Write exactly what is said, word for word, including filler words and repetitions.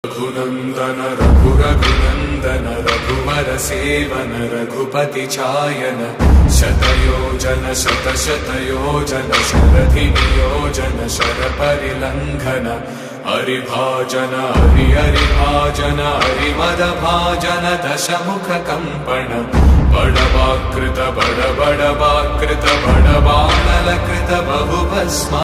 रघुनंदन रघुरघुनंदन रघुवर सेवन रघुपति छायन शतयोजन शतशतयोजन शरधि नियोजन शर परिलंघन हरिभाजन हरि हरिभाजन हरिमद भाजन दशमुख कंपन बड़वाकृत बड़ बड़वाकृत बड़बाणल कृत बहुभस्म